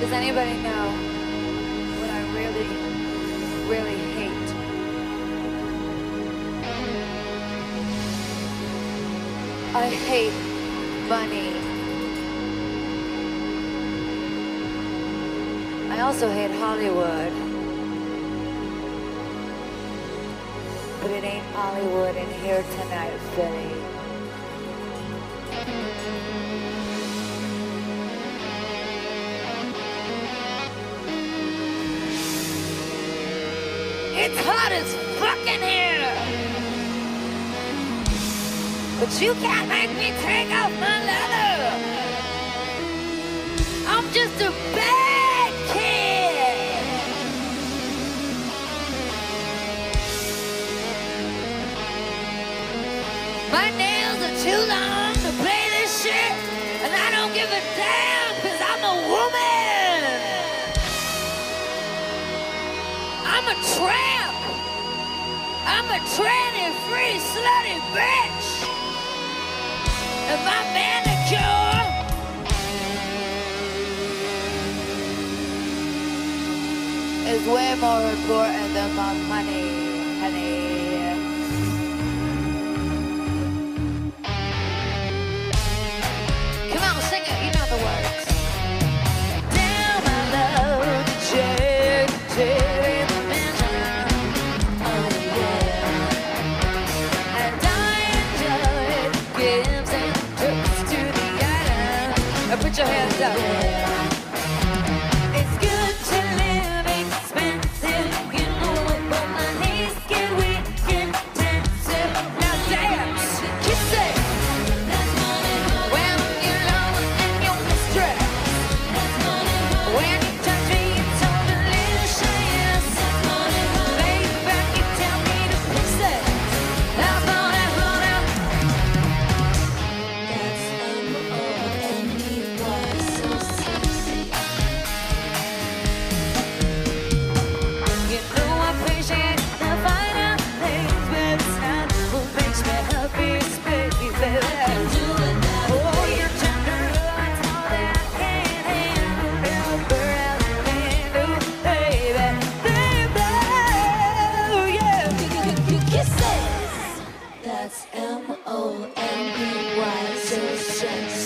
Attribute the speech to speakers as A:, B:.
A: Does anybody know what I really, really hate? I hate money. I also hate Hollywood. But it ain't Hollywood in here tonight, Philly. It's hot as fuck in here. But you can't make me take off my leather. I'm just a bad kid. My nails are too long to play this shit, and I don't give a damn, 'cause I'm a woman. I'm a tramp. I'm a tranny-free, slutty bitch. And my manicure is way more important than my money, honey. Come on, sing it, you know the words. Damn, I love the J. Put your hands up. It's good to live expensive. You know what, but my knees get weak intensive. Now dance, kiss it. When you're alone and you're distressed. When you touch me, it's so delicious. Baby, you tell me to fix it. That's all that hold out. That's M-O-N-E-Y, so sexy.